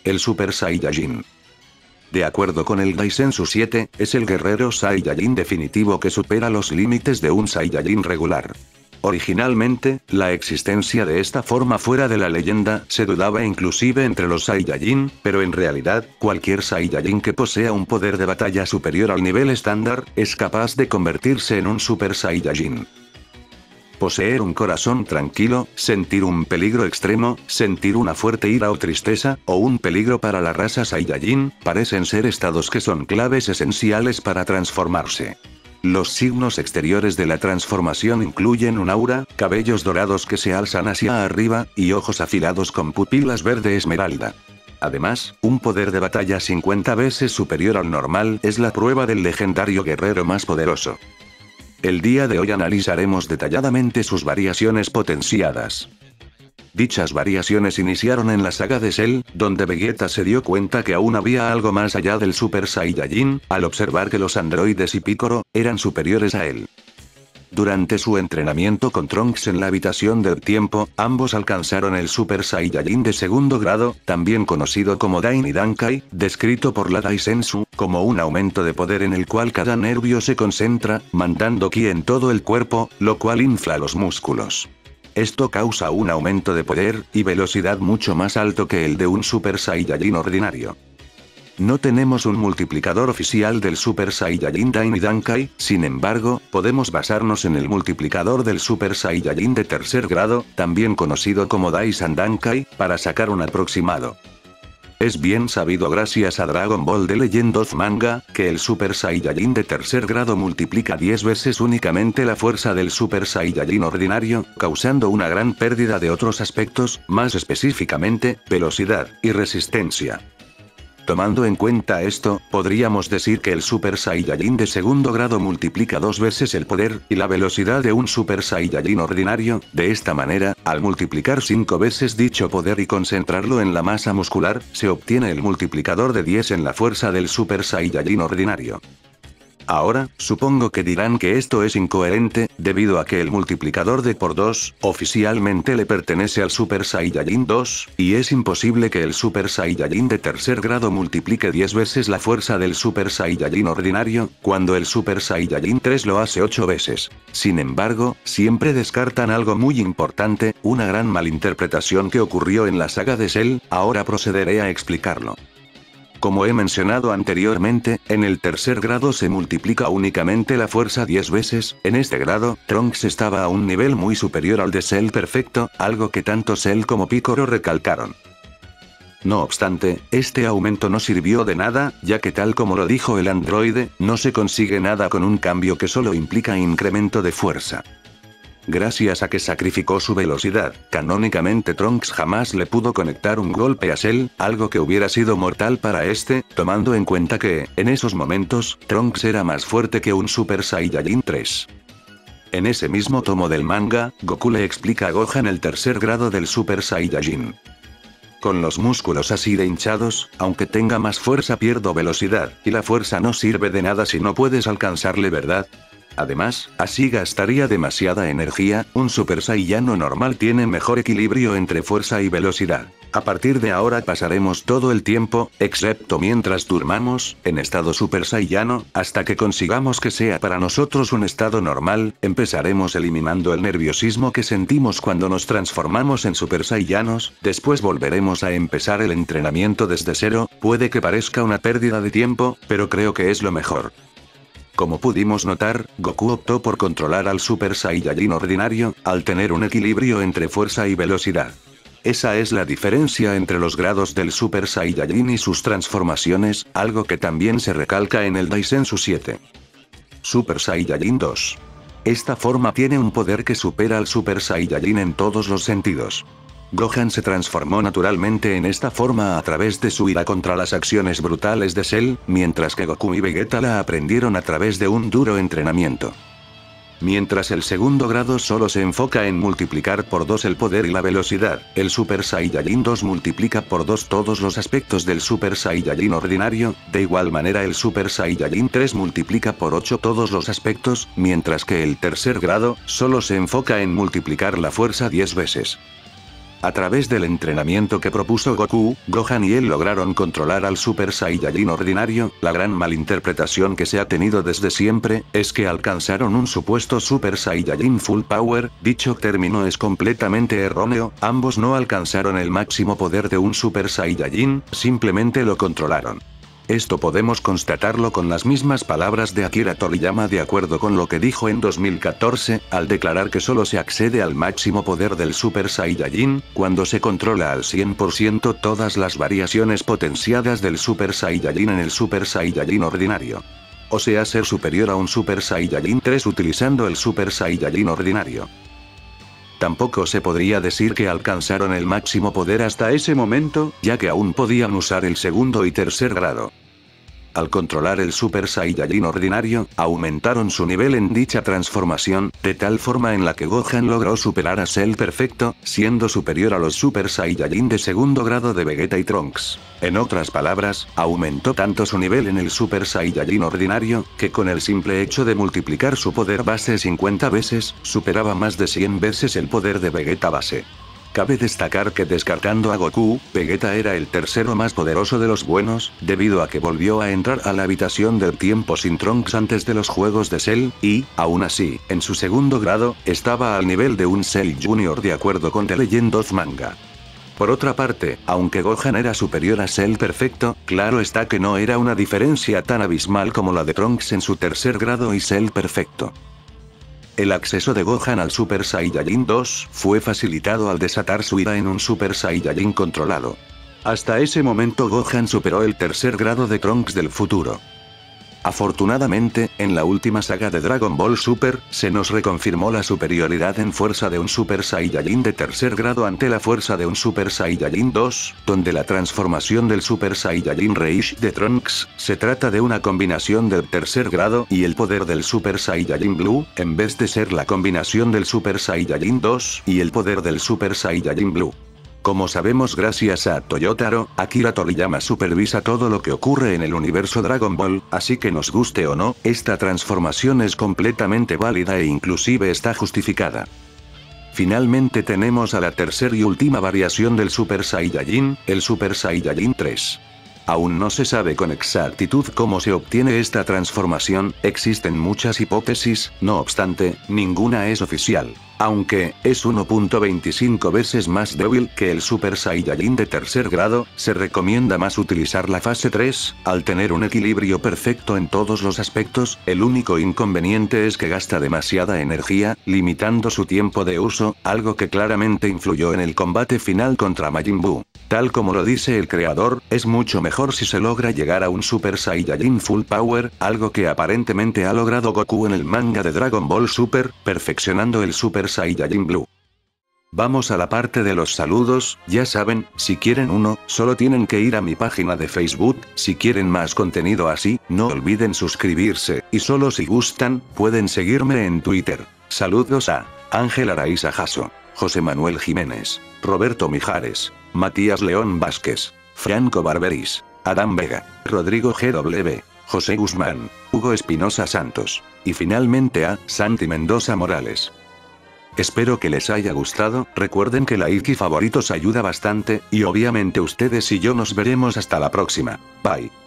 El Super Saiyajin. De acuerdo con el Daisensu 7, es el guerrero Saiyajin definitivo que supera los límites de un Saiyajin regular. Originalmente, la existencia de esta forma fuera de la leyenda se dudaba inclusive entre los Saiyajin, pero en realidad, cualquier Saiyajin que posea un poder de batalla superior al nivel estándar, es capaz de convertirse en un Super Saiyajin. Poseer un corazón tranquilo, sentir un peligro extremo, sentir una fuerte ira o tristeza, o un peligro para la raza Saiyajin, parecen ser estados que son claves esenciales para transformarse. Los signos exteriores de la transformación incluyen un aura, cabellos dorados que se alzan hacia arriba, y ojos afilados con pupilas verde esmeralda. Además, un poder de batalla 50 veces superior al normal es la prueba del legendario guerrero más poderoso. El día de hoy analizaremos detalladamente sus variaciones potenciadas. Dichas variaciones iniciaron en la saga de Cell, donde Vegeta se dio cuenta que aún había algo más allá del Super Saiyajin, al observar que los androides y Piccolo eran superiores a él. Durante su entrenamiento con Trunks en la habitación del tiempo, ambos alcanzaron el Super Saiyajin de segundo grado, también conocido como Daini Dankai, descrito por la Daisensu, como un aumento de poder en el cual cada nervio se concentra, mandando ki en todo el cuerpo, lo cual infla los músculos. Esto causa un aumento de poder y velocidad mucho más alto que el de un Super Saiyajin ordinario. No tenemos un multiplicador oficial del Super Saiyajin Daini Dankai, sin embargo, podemos basarnos en el multiplicador del Super Saiyajin de tercer grado, también conocido como Daisan Dankai, para sacar un aproximado. Es bien sabido gracias a Dragon Ball The Legend of Manga, que el Super Saiyajin de tercer grado multiplica 10 veces únicamente la fuerza del Super Saiyajin ordinario, causando una gran pérdida de otros aspectos, más específicamente, velocidad y resistencia. Tomando en cuenta esto, podríamos decir que el Super Saiyajin de segundo grado multiplica 2 veces el poder y la velocidad de un Super Saiyajin ordinario. De esta manera, al multiplicar 5 veces dicho poder y concentrarlo en la masa muscular, se obtiene el multiplicador de 10 en la fuerza del Super Saiyajin ordinario. Ahora, supongo que dirán que esto es incoherente, debido a que el multiplicador de por 2, oficialmente le pertenece al Super Saiyajin 2, y es imposible que el Super Saiyajin de tercer grado multiplique 10 veces la fuerza del Super Saiyajin ordinario, cuando el Super Saiyajin 3 lo hace 8 veces. Sin embargo, siempre descartan algo muy importante, una gran malinterpretación que ocurrió en la saga de Cell, ahora procederé a explicarlo. Como he mencionado anteriormente, en el tercer grado se multiplica únicamente la fuerza 10 veces, en este grado, Trunks estaba a un nivel muy superior al de Cell perfecto, algo que tanto Cell como Piccolo recalcaron. No obstante, este aumento no sirvió de nada, ya que tal como lo dijo el androide, no se consigue nada con un cambio que solo implica incremento de fuerza. Gracias a que sacrificó su velocidad, canónicamente Trunks jamás le pudo conectar un golpe a Cell, algo que hubiera sido mortal para este, tomando en cuenta que, en esos momentos, Trunks era más fuerte que un Super Saiyajin 3. En ese mismo tomo del manga, Goku le explica a Gohan el tercer grado del Super Saiyajin. Con los músculos así de hinchados, aunque tenga más fuerza pierdo velocidad, y la fuerza no sirve de nada si no puedes alcanzarle, ¿verdad? Además, así gastaría demasiada energía, un Super Saiyano normal tiene mejor equilibrio entre fuerza y velocidad. A partir de ahora pasaremos todo el tiempo, excepto mientras durmamos, en estado Super Saiyano, hasta que consigamos que sea para nosotros un estado normal, empezaremos eliminando el nerviosismo que sentimos cuando nos transformamos en Super Saiyanos, después volveremos a empezar el entrenamiento desde cero, puede que parezca una pérdida de tiempo, pero creo que es lo mejor. Como pudimos notar, Goku optó por controlar al Super Saiyajin ordinario, al tener un equilibrio entre fuerza y velocidad. Esa es la diferencia entre los grados del Super Saiyajin y sus transformaciones, algo que también se recalca en el Daisensu 7. Super Saiyajin 2. Esta forma tiene un poder que supera al Super Saiyajin en todos los sentidos. Gohan se transformó naturalmente en esta forma a través de su ira contra las acciones brutales de Cell, mientras que Goku y Vegeta la aprendieron a través de un duro entrenamiento. Mientras el segundo grado solo se enfoca en multiplicar por 2 el poder y la velocidad, el Super Saiyajin 2 multiplica por 2 todos los aspectos del Super Saiyajin ordinario, de igual manera el Super Saiyajin 3 multiplica por 8 todos los aspectos, mientras que el tercer grado solo se enfoca en multiplicar la fuerza 10 veces. A través del entrenamiento que propuso Goku, Gohan y él lograron controlar al Super Saiyajin ordinario. La gran malinterpretación que se ha tenido desde siempre, es que alcanzaron un supuesto Super Saiyajin Full Power. Dicho término es completamente erróneo, ambos no alcanzaron el máximo poder de un Super Saiyajin, simplemente lo controlaron. Esto podemos constatarlo con las mismas palabras de Akira Toriyama de acuerdo con lo que dijo en 2014, al declarar que solo se accede al máximo poder del Super Saiyajin, cuando se controla al 100% todas las variaciones potenciadas del Super Saiyajin en el Super Saiyajin ordinario. O sea, ser superior a un Super Saiyajin 3 utilizando el Super Saiyajin ordinario. Tampoco se podría decir que alcanzaron el máximo poder hasta ese momento, ya que aún podían usar el segundo y tercer grado. Al controlar el Super Saiyajin ordinario, aumentaron su nivel en dicha transformación, de tal forma en la que Gohan logró superar a Cell Perfecto, siendo superior a los Super Saiyajin de segundo grado de Vegeta y Trunks. En otras palabras, aumentó tanto su nivel en el Super Saiyajin ordinario, que con el simple hecho de multiplicar su poder base 50 veces, superaba más de 100 veces el poder de Vegeta base. Cabe destacar que descartando a Goku, Vegeta era el tercero más poderoso de los buenos, debido a que volvió a entrar a la habitación del tiempo sin Trunks antes de los juegos de Cell, y, aún así, en su segundo grado, estaba al nivel de un Cell Junior de acuerdo con The Legend of Manga. Por otra parte, aunque Gohan era superior a Cell Perfecto, claro está que no era una diferencia tan abismal como la de Trunks en su tercer grado y Cell Perfecto. El acceso de Gohan al Super Saiyajin 2 fue facilitado al desatar su ira en un Super Saiyajin controlado. Hasta ese momento Gohan superó el tercer grado de Trunks del futuro. Afortunadamente, en la última saga de Dragon Ball Super, se nos reconfirmó la superioridad en fuerza de un Super Saiyajin de tercer grado ante la fuerza de un Super Saiyajin 2, donde la transformación del Super Saiyajin Reishi de Trunks, se trata de una combinación del tercer grado y el poder del Super Saiyajin Blue, en vez de ser la combinación del Super Saiyajin 2 y el poder del Super Saiyajin Blue. Como sabemos gracias a Toyotaro, Akira Toriyama supervisa todo lo que ocurre en el universo Dragon Ball, así que nos guste o no, esta transformación es completamente válida e inclusive está justificada. Finalmente tenemos a la tercera y última variación del Super Saiyajin, el Super Saiyajin 3. Aún no se sabe con exactitud cómo se obtiene esta transformación, existen muchas hipótesis, no obstante, ninguna es oficial. Aunque, es 1.25 veces más débil que el Super Saiyajin de tercer grado, se recomienda más utilizar la fase 3, al tener un equilibrio perfecto en todos los aspectos. El único inconveniente es que gasta demasiada energía, limitando su tiempo de uso, algo que claramente influyó en el combate final contra Majin Buu. Tal como lo dice el creador, es mucho mejor si se logra llegar a un Super Saiyajin Full Power, algo que aparentemente ha logrado Goku en el manga de Dragon Ball Super, perfeccionando el Super Saiyajin Blue. Vamos a la parte de los saludos. Ya saben, si quieren uno, solo tienen que ir a mi página de Facebook. Si quieren más contenido así, no olviden suscribirse, y solo si gustan, pueden seguirme en Twitter. Saludos a Ángel Araiza Jasso, José Manuel Jiménez, Roberto Mijares, Matías León Vázquez, Franco Barberis, Adán Vega, Rodrigo GW, José Guzmán, Hugo Espinosa Santos, y finalmente a Santi Mendoza Morales. Espero que les haya gustado, recuerden que like y favoritos ayuda bastante, y obviamente ustedes y yo nos veremos hasta la próxima. Bye.